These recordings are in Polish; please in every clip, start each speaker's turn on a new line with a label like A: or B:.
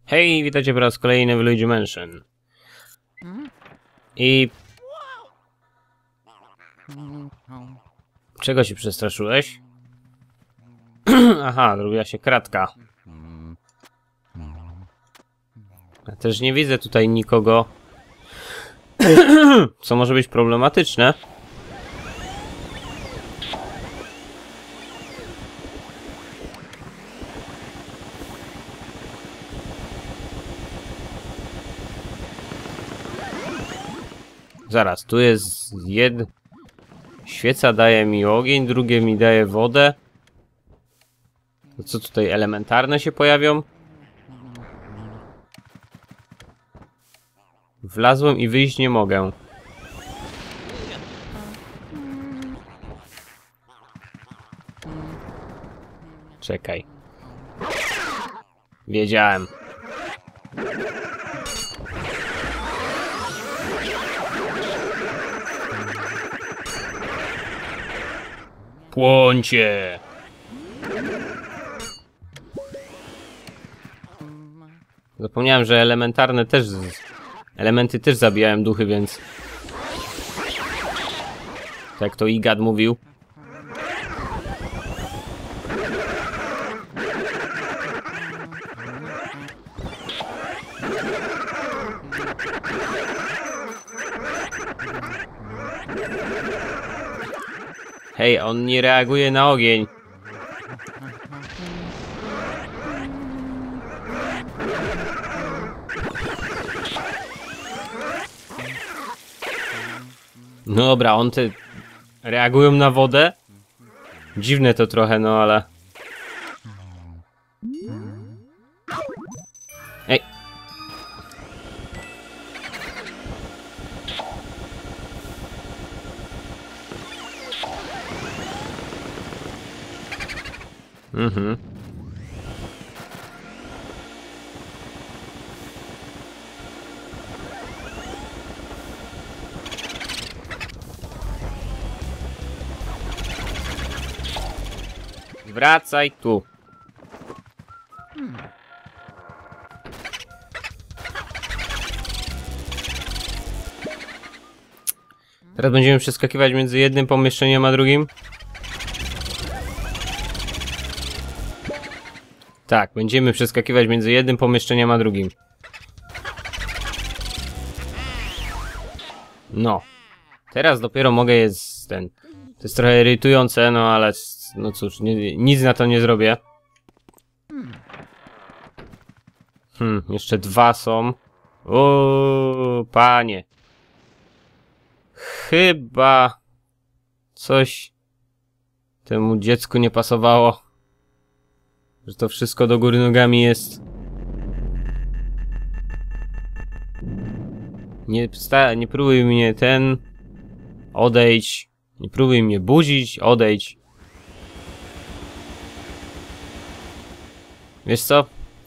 A: Hej, witajcie po raz kolejny w Luigi Mansion. I... Czego się przestraszyłeś? Aha, zrobiła się kratka. Ja też nie widzę tutaj nikogo, co może być problematyczne. Zaraz, tu jest świeca daje mi ogień, drugie mi daje wodę. To co tutaj, elementarne się pojawią? Wlazłem i wyjść nie mogę. Czekaj. Wiedziałem. Płońcie! Zapomniałem, że elementarne też... Elementy też zabijają duchy, więc... Tak jak to Igad mówił. Hej, on nie reaguje na ogień. No dobra, on te... reagują na wodę? Dziwne to trochę, no ale... Ej! Mhm. Wracaj tu. Teraz będziemy przeskakiwać między jednym pomieszczeniem a drugim. Tak, będziemy przeskakiwać między jednym pomieszczeniem a drugim. No. Teraz dopiero mogę jest ten... To jest trochę irytujące, no ale... No cóż, nic na to nie zrobię. Jeszcze dwa są. O, panie. Chyba... coś... temu dziecku nie pasowało. Że to wszystko do góry nogami jest. Nie próbuj mnie odejdź. Nie próbuj mnie budzić, odejdź. Wiesz co?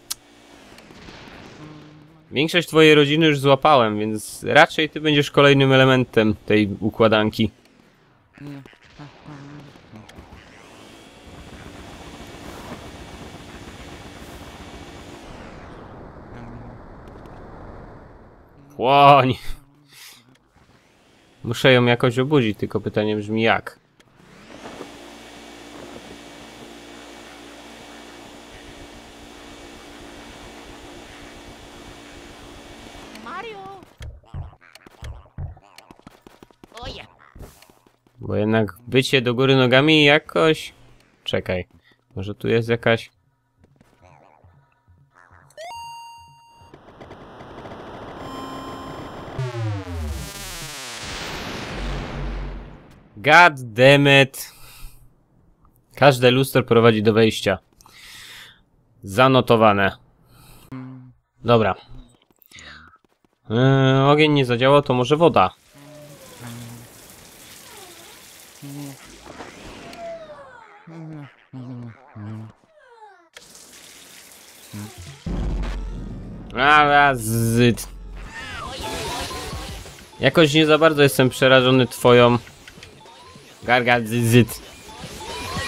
A: Większość twojej rodziny już złapałem, więc raczej ty będziesz kolejnym elementem tej układanki. Płoń! Muszę ją jakoś obudzić, tylko pytanie brzmi jak. Bo jednak bycie do góry nogami jakoś... Czekaj. Może tu jest jakaś... God damn it. Każde lustro prowadzi do wejścia. Zanotowane. Dobra. Ogień nie zadziałał, to może woda. Zyt. Jakoś nie za bardzo jestem przerażony twoją... Gargazyt.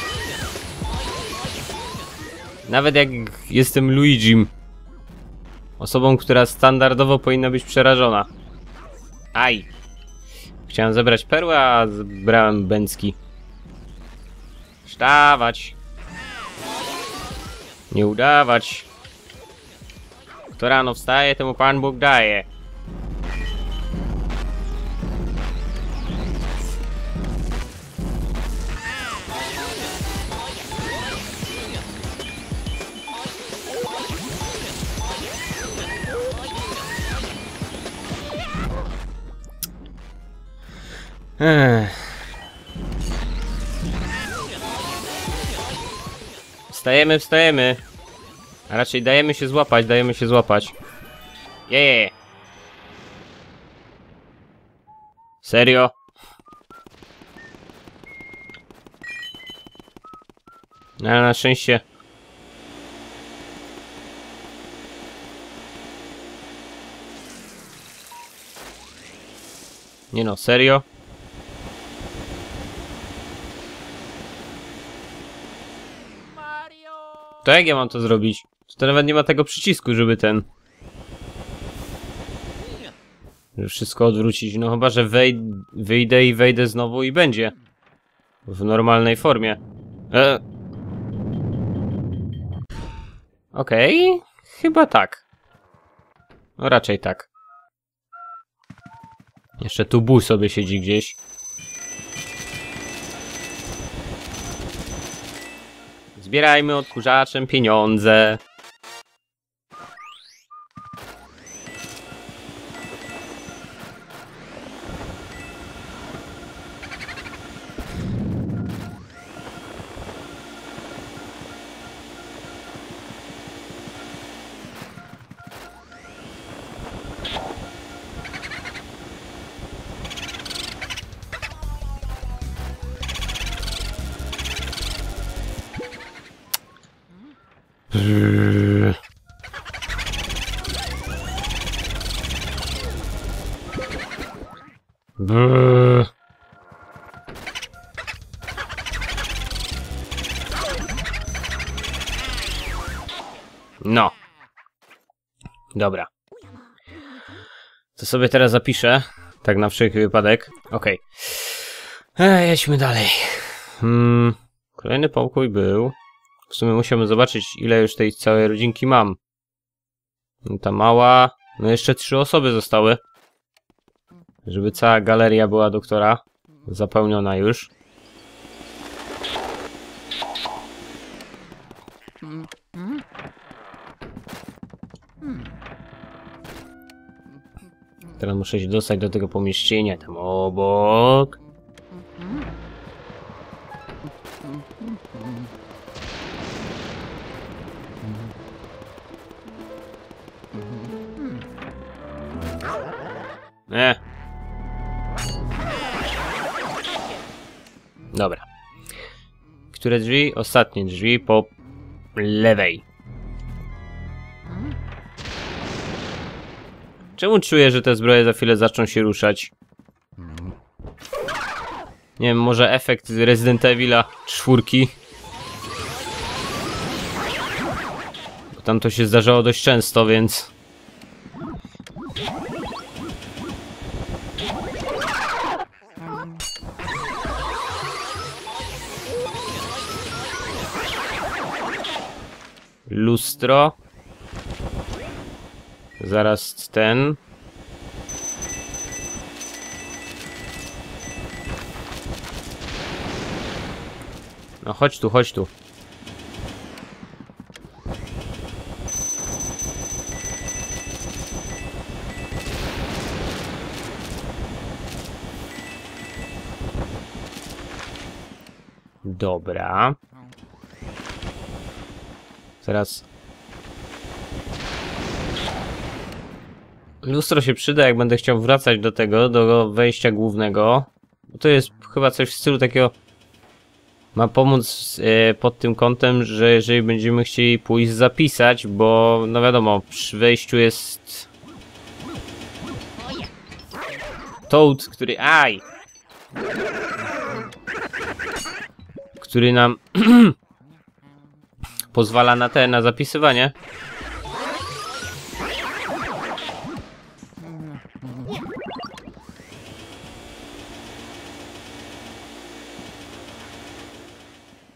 A: Nawet jak jestem Luigim. Osobą, która standardowo powinna być przerażona. Aj! Chciałem zebrać perłę, a zebrałem bęcki. Wstawać! Nie udawać! Kto rano wstaje, temu Pan Bóg daje. Wstajemy, wstajemy. A raczej dajemy się złapać, dajemy się złapać. Jeje. Serio? No, na szczęście. Nie no, serio? To jak ja mam to zrobić? To nawet nie ma tego przycisku, żeby ten... Żeby wszystko odwrócić. No chyba, że wyjdę i wejdę znowu i będzie. W normalnej formie. Okej. Chyba tak. No raczej tak. Jeszcze tu Buu sobie siedzi gdzieś. Zbierajmy odkurzaczem pieniądze. No. Dobra. To sobie teraz zapiszę. Tak na wszelki wypadek. Okej. Jedźmy dalej. Kolejny pokój był. W sumie musiałbym zobaczyć, ile już tej całej rodzinki mam. Ta mała... No jeszcze 3 osoby zostały. Żeby cała galeria była doktora. Zapełniona już. Teraz muszę się dostać do tego pomieszczenia tam obok. Dobra. Które drzwi? Ostatnie drzwi po lewej. Czemu czuję, że te zbroje za chwilę zaczną się ruszać? Nie wiem, może efekt Resident Evila 4. Bo tam to się zdarzało dość często, więc... Lustro. Zaraz ten. No chodź tu, chodź tu. Dobra. Teraz... Lustro się przyda, jak będę chciał wracać do tego, do wejścia głównego. To jest chyba coś w stylu takiego... Ma pomóc pod tym kątem, że jeżeli będziemy chcieli pójść zapisać, bo no wiadomo, przy wejściu jest... Toad, który... Aj! Który nam... pozwala na na zapisywanie.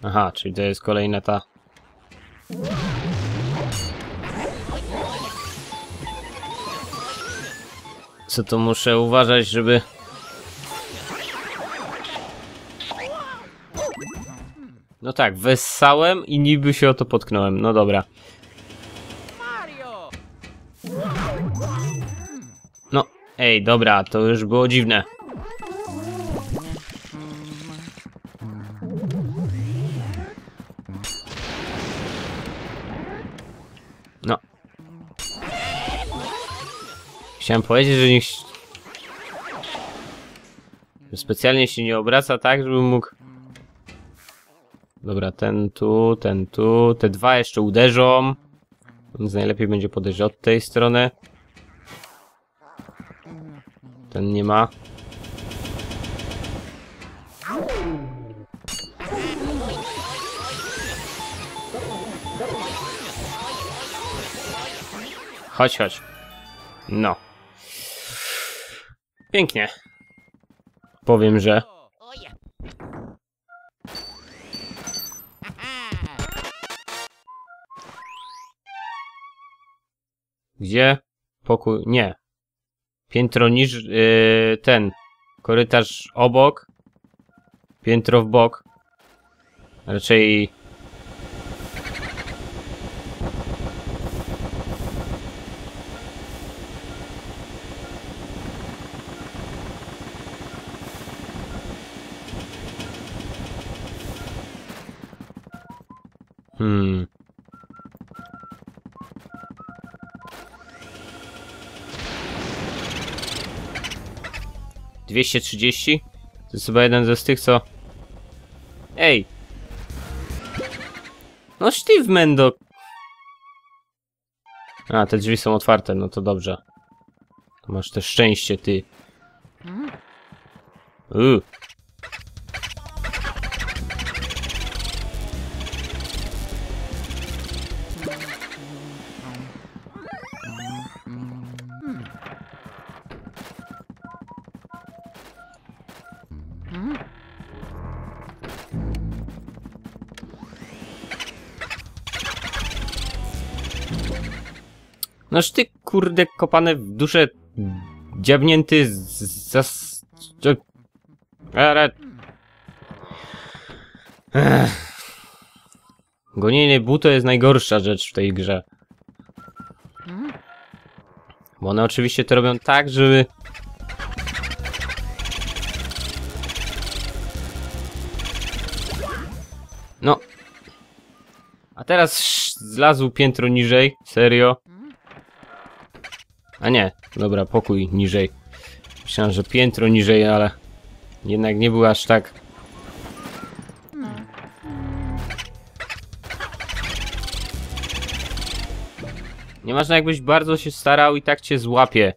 A: Aha, czyli to jest kolejna ta... Co to muszę uważać, żeby... No tak, wessałem i niby się o to potknąłem. No dobra. No, ej, dobra, to już było dziwne. No. Chciałem powiedzieć, że niech... Specjalnie się nie obraca tak, żebym mógł... Dobra, ten tu, te dwa jeszcze uderzą. Więc najlepiej będzie podejść od tej strony. Ten nie ma. Chodź, chodź. No. Pięknie. Powiem, że... Gdzie? Pokój... Nie. Piętro niż... ten. Korytarz obok. Piętro w bok. Raczej... Hmm... 230? To jest chyba jeden ze z tych, co... Ej! No Steve Mendo! A, te drzwi są otwarte, no to dobrze. To masz też szczęście, ty. Noż ty, kurde, kopane w duszę, dziabnięty Gonienie Bu to jest najgorsza rzecz w tej grze. Bo one oczywiście to robią tak, żeby... No. A teraz zlazł piętro niżej, serio. A nie, dobra, pokój niżej. Myślałem, że piętro niżej, ale jednak nie był aż tak. Nieważne, jakbyś bardzo się starał, i tak cię złapie.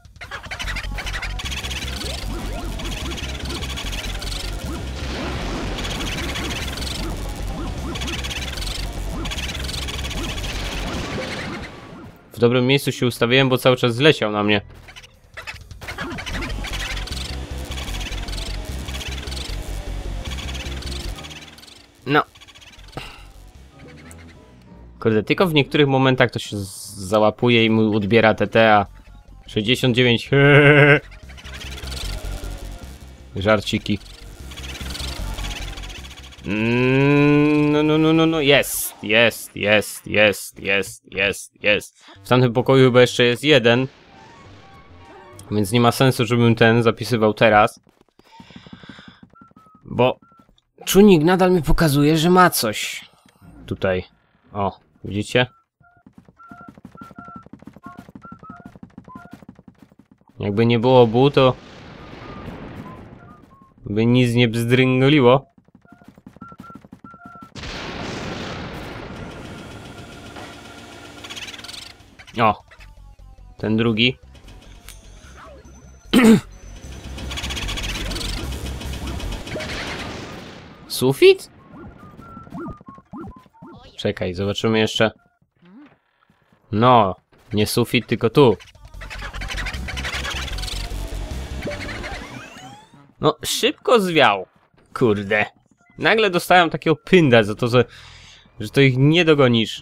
A: W dobrym miejscu się ustawiłem, bo cały czas zleciał na mnie. No. Kurde, tylko w niektórych momentach to się załapuje i mu odbiera TTA. 69. Żarciki. No, jest. W tamtym pokoju chyba jeszcze jest jeden. Więc nie ma sensu, żebym ten zapisywał teraz. Bo czujnik nadal mi pokazuje, że ma coś. Tutaj. O, widzicie? Jakby nie było Bu, to by nic nie bzdryngoliło. O! Ten drugi. Sufit? Czekaj, zobaczymy jeszcze. No, nie sufit, tylko tu. No, szybko zwiał. Kurde. Nagle dostają takiego pynda za to, że to ich nie dogonisz.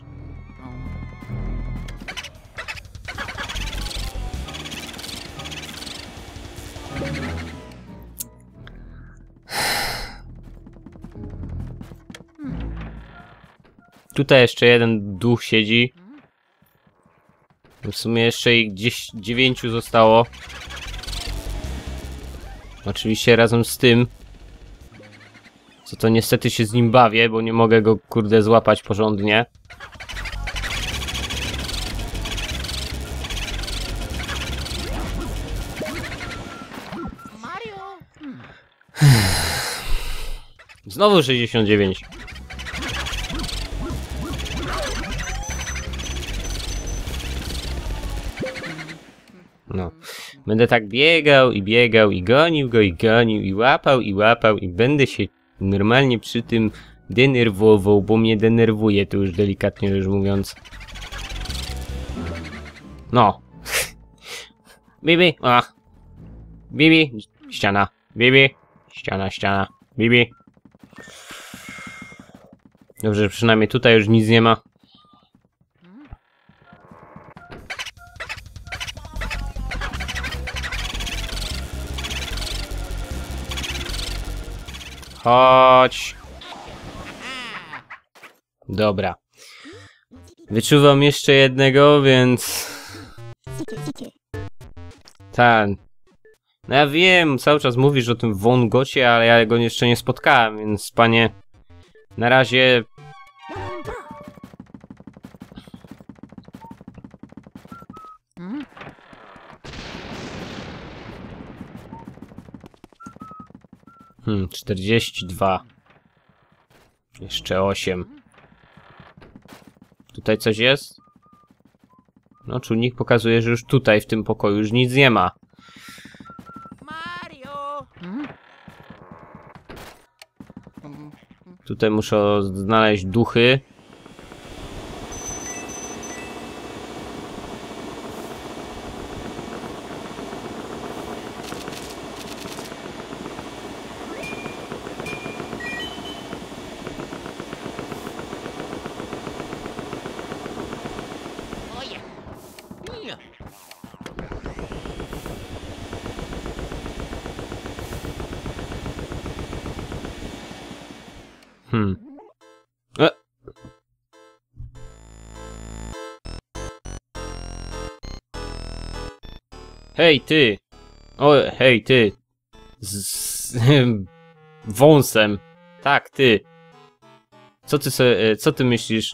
A: Tutaj jeszcze jeden duch siedzi. W sumie jeszcze ich gdzieś 9 zostało. Oczywiście razem z tym. Co to niestety się z nim bawię, bo nie mogę go kurde złapać porządnie. Znowu 69. No. Będę tak biegał i gonił go i łapał i będę się normalnie przy tym denerwował, bo mnie denerwuje, to już delikatnie rzecz mówiąc. No. Bibi, o. Bibi, ściana. Bibi, ściana. Bibi. Dobrze, przynajmniej tutaj już nic nie ma. Chodź. Dobra. Wyczuwam jeszcze jednego, więc... Tak. No ja wiem, cały czas mówisz o tym Von Gocie, ale ja go jeszcze nie spotkałem, więc panie... Na razie... 42. Jeszcze 8. Tutaj coś jest? No, czujnik pokazuje, że już tutaj, w tym pokoju, już nic nie ma. Tutaj muszę znaleźć duchy. Hej ty! O, hej ty! Z wąsem. Tak, ty. Co ty myślisz?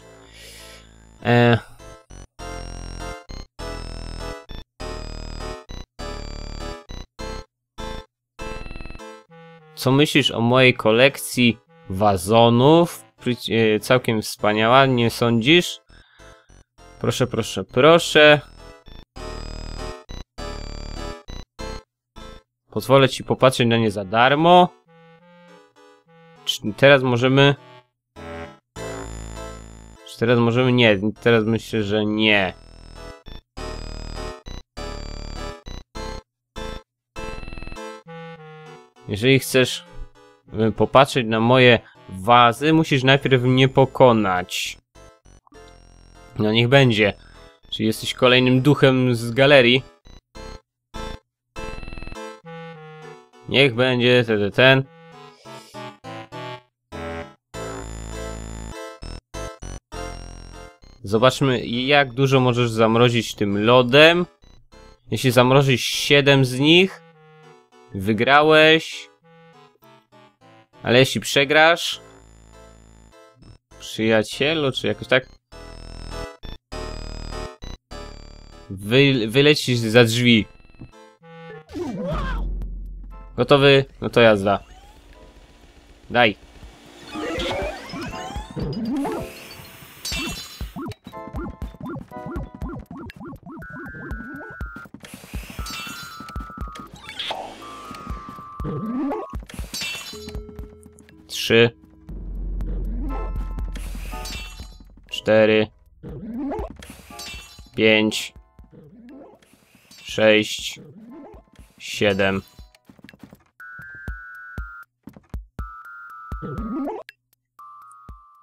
A: Co myślisz o mojej kolekcji wazonów? Całkiem wspaniała, nie sądzisz? Proszę, proszę, proszę. Pozwolę ci popatrzeć na nie za darmo. Czy teraz możemy... Czy teraz możemy? Nie, teraz myślę, że nie. Jeżeli chcesz popatrzeć na moje wazy, musisz najpierw mnie pokonać. No niech będzie. Czyli jesteś kolejnym duchem z galerii. Niech będzie ten. Zobaczmy, jak dużo możesz zamrozić tym lodem. Jeśli zamrozisz 7 z nich, wygrałeś. Ale jeśli przegrasz, przyjacielu, czy jakoś tak, wylecisz za drzwi. Gotowy? No to jazda. Daj. Trzy. 4. 5. 6. 7.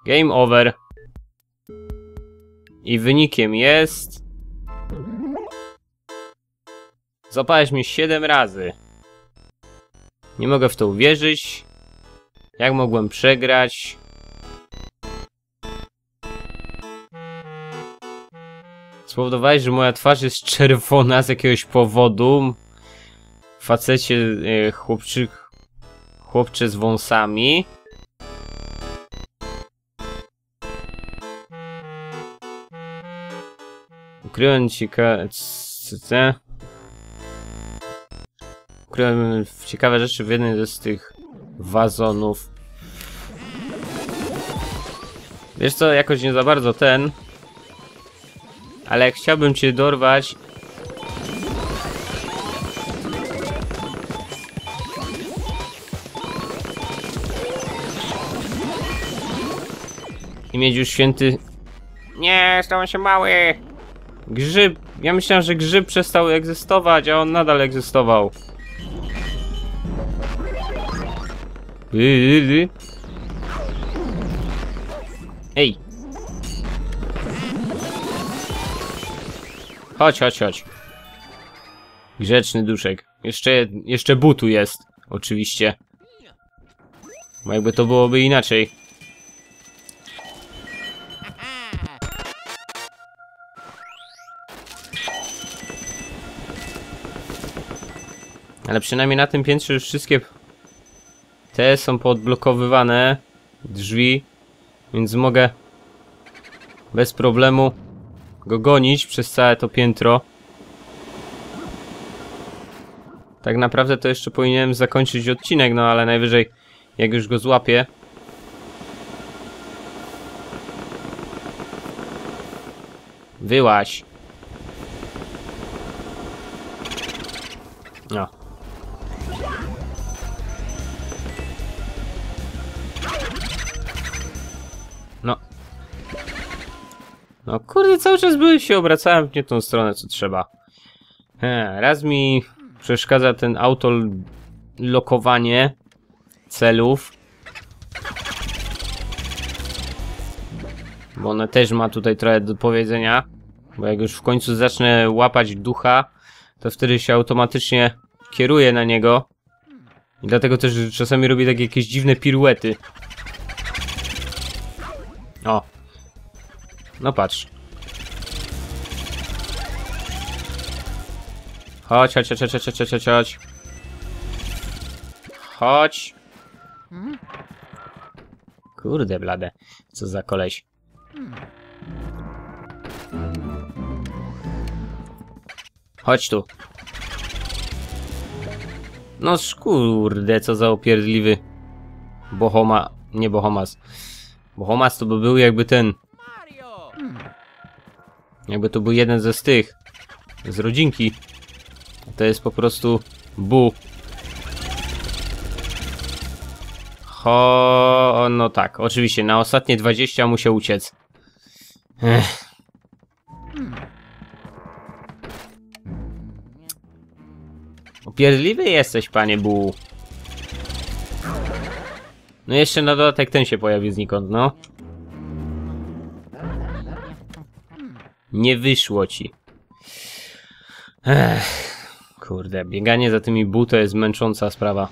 A: Game over. I wynikiem jest... Złapałeś mnie 7 razy. Nie mogę w to uwierzyć. Jak mogłem przegrać? Spowodowałeś, że moja twarz jest czerwona z jakiegoś powodu. Facecie, chłopcze z wąsami. Ukryłem Ukryłem ciekawe rzeczy w jednym z tych wazonów. Wiesz co, jakoś nie za bardzo ten. Ale jak chciałbym cię dorwać... I mieć już święty... Nie, stałem się mały! Grzyb... Ja myślałem, że grzyb przestał egzystować, a on nadal egzystował. Ej! Chodź, chodź, chodź. Grzeczny duszek. Jeszcze butu jest, oczywiście. Bo jakby to byłoby inaczej. Ale przynajmniej na tym piętrze już wszystkie te są poodblokowywane drzwi, więc mogę bez problemu go gonić przez całe to piętro. Tak naprawdę to jeszcze powinienem zakończyć odcinek, no ale najwyżej jak już go złapię. Wyłaź. No. No. No kurde, cały czas się obracałem w nie tą stronę, co trzeba. Raz mi przeszkadza ten autolokowanie celów. Bo one też ma tutaj trochę do powiedzenia. Bo jak już w końcu zacznę łapać ducha, to wtedy się automatycznie kieruje na niego. I dlatego też czasami robi takie jakieś dziwne piruety. O. No patrz. Chodź, chodź, chodź, chodź, chodź, chodź, chodź, chodź. Chodź. Kurde blade. Co za koleś. Chodź tu. No kurde, co za opierdliwy nie Bohomas. Bohomas to by był jakby ten... Jakby to był jeden ze z tych. Z rodzinki. To jest po prostu Bu. No tak, oczywiście, na ostatnie 20 musiał uciec. Opierdliwy jesteś, panie Bu. No jeszcze na dodatek ten się pojawi znikąd, no. Nie wyszło ci. Kurde, bieganie za tymi Bu to jest męcząca sprawa.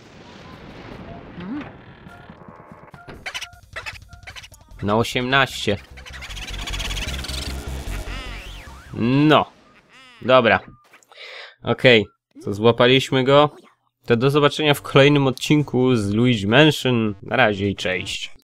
A: Na 18. No. Dobra. Okej. To złapaliśmy go. To do zobaczenia w kolejnym odcinku z Luigi Mansion. Na razie i cześć.